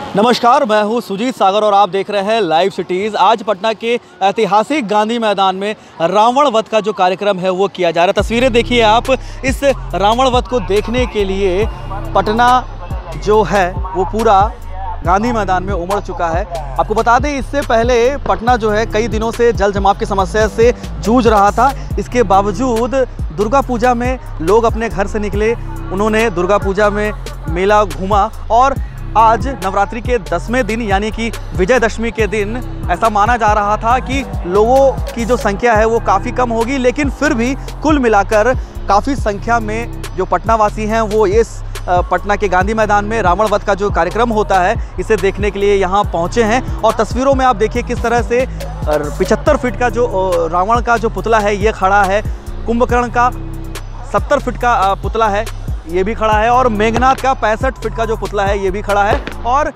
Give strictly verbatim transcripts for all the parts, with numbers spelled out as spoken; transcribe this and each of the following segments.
नमस्कार, मैं हूं सुजीत सागर और आप देख रहे हैं लाइव सिटीज़। आज पटना के ऐतिहासिक गांधी मैदान में रावण वध का जो कार्यक्रम है वो किया जा रहा है। तस्वीरें देखिए आप। इस रावण वध को देखने के लिए पटना जो है वो पूरा गांधी मैदान में उमड़ चुका है। आपको बता दें, इससे पहले पटना जो है कई दिनों से जल जमाव की समस्या से जूझ रहा था। इसके बावजूद दुर्गा पूजा में लोग अपने घर से निकले, उन्होंने दुर्गा पूजा में मेला घूमा और आज नवरात्रि के दसवें दिन यानी कि विजयदशमी के दिन ऐसा माना जा रहा था कि लोगों की जो संख्या है वो काफ़ी कम होगी, लेकिन फिर भी कुल मिलाकर काफ़ी संख्या में जो पटनावासी हैं वो इस पटना के गांधी मैदान में रावण वध का जो कार्यक्रम होता है इसे देखने के लिए यहाँ पहुँचे हैं। और तस्वीरों में आप देखिए किस तरह से पचहत्तर फीट का जो रावण का जो पुतला है ये खड़ा है, कुंभकर्ण का सत्तर फीट का पुतला है ये भी खड़ा है और मेघनाथ का पैंसठ फीट का जो पुतला है ये भी खड़ा है। और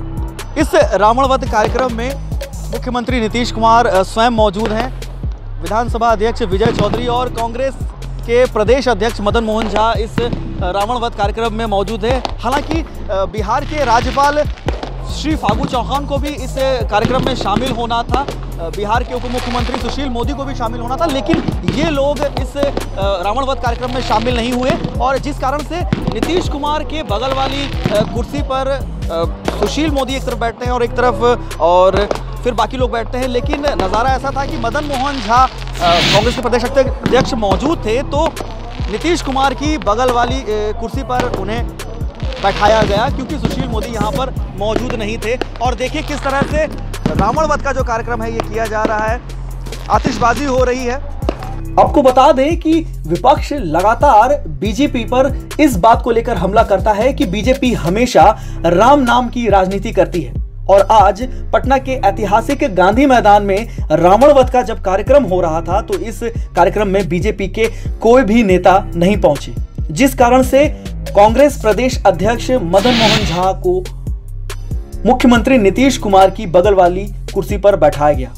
इस रावण वध कार्यक्रम में मुख्यमंत्री नीतीश कुमार स्वयं मौजूद हैं, विधानसभा अध्यक्ष विजय चौधरी और कांग्रेस के प्रदेश अध्यक्ष मदन मोहन झा इस रावण वध कार्यक्रम में मौजूद है। हालांकि बिहार के राज्यपाल श्री फागू चौहान को भी इस कार्यक्रम में शामिल होना था, बिहार के उप मुख्यमंत्री सुशील मोदी को भी शामिल होना था, लेकिन ये लोग इस रावण वध कार्यक्रम में शामिल नहीं हुए। और जिस कारण से नीतीश कुमार के बगल वाली कुर्सी पर सुशील मोदी एक तरफ बैठते हैं और एक तरफ और फिर बाकी लोग बैठते हैं। लेकिन नज़ारा ऐसा था कि मदन मोहन झा कांग्रेस के प्रदेश अध्यक्ष मौजूद थे, तो नीतीश कुमार की बगल वाली कुर्सी पर उन्हें बैठाया गया क्योंकि सुशील मोदी यहाँ पर मौजूद नहीं थे। और देखिए किस तरह से रावण वध का जो कार्यक्रम है ये किया जा रहा है, आतिशबाजी हो रही है। आपको बता दें कि विपक्ष लगातार बीजेपी पर इस बात को लेकर हमला करता है कि बीजेपी हमेशा राम नाम की राजनीति करती है। और आज पटना के ऐतिहासिक गांधी मैदान में रावण वध का जब कार्यक्रम हो रहा था तो इस कार्यक्रम में बीजेपी के कोई भी नेता नहीं पहुंचे, जिस कारण से कांग्रेस प्रदेश अध्यक्ष मदन मोहन झा को मुख्यमंत्री नीतीश कुमार की बगल वाली कुर्सी पर बैठाया गया।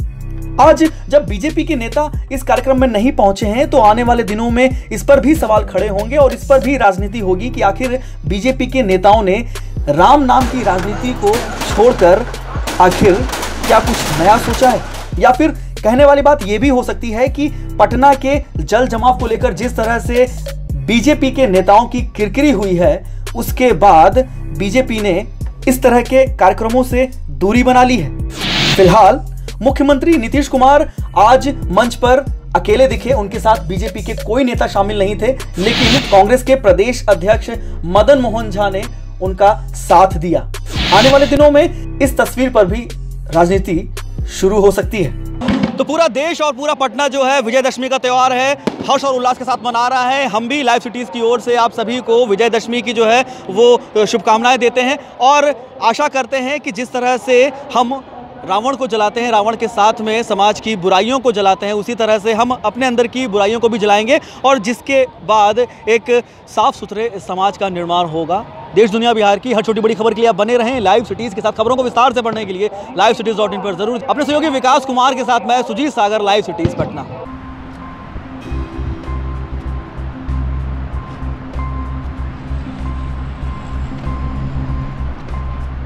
आज जब बीजेपी के नेता इस कार्यक्रम में नहीं पहुंचे हैं तो आने वाले दिनों में इस पर भी सवाल खड़े होंगे और इस पर भी राजनीति होगी कि आखिर बीजेपी के नेताओं ने राम नाम की राजनीति को छोड़कर आखिर क्या कुछ नया सोचा है। या फिर कहने वाली बात यह भी हो सकती है कि पटना के जल जमाव को लेकर जिस तरह से बीजेपी के नेताओं की किरकिरी हुई है उसके बाद बीजेपी ने इस तरह के कार्यक्रमों से दूरी बना ली है। फिलहाल मुख्यमंत्री नीतीश कुमार आज मंच पर अकेले दिखे, उनके साथ बीजेपी के कोई नेता शामिल नहीं थे, लेकिन कांग्रेस के प्रदेश अध्यक्ष मदन मोहन झा ने उनका साथ दिया। आने वाले दिनों में इस तस्वीर पर भी राजनीति शुरू हो सकती है। तो पूरा देश और पूरा पटना जो है विजयदशमी का त्यौहार है हर्ष और उल्लास के साथ मना रहा है। हम भी लाइव सिटीज़ की ओर से आप सभी को विजयदशमी की जो है वो शुभकामनाएं देते हैं और आशा करते हैं कि जिस तरह से हम रावण को जलाते हैं, रावण के साथ में समाज की बुराइयों को जलाते हैं, उसी तरह से हम अपने अंदर की बुराइयों को भी जलाएंगे और जिसके बाद एक साफ सुथरे समाज का निर्माण होगा। देश दुनिया बिहार की हर छोटी बड़ी खबर के लिए आप बने रहें लाइव सिटीज़ के साथ। खबरों को विस्तार से पढ़ने के लिए लाइव सिटीज़ डॉट इन पर जरूर अपने सहयोगी विकास कुमार के साथ मैं सुजीत सागर, लाइव सिटीज़ पटना।